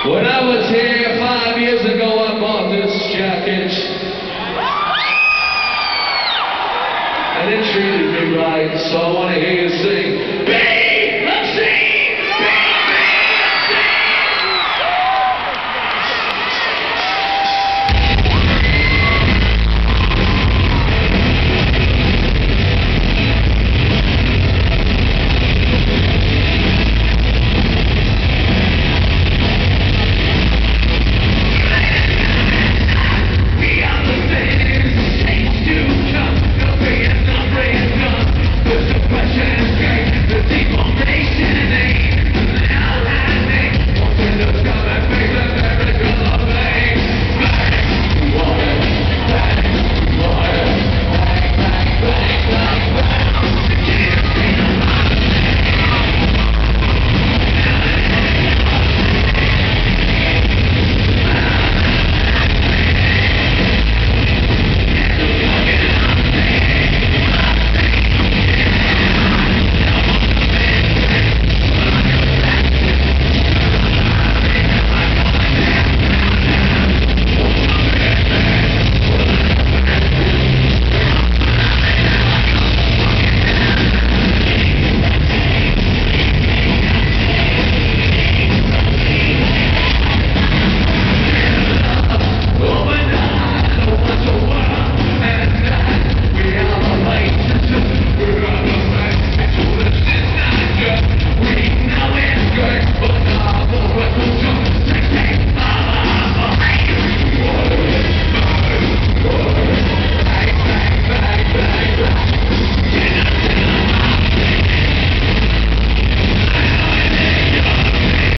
When I was here 5 years ago, I bought this jacket. And it treated me right, so I want to hear you sing.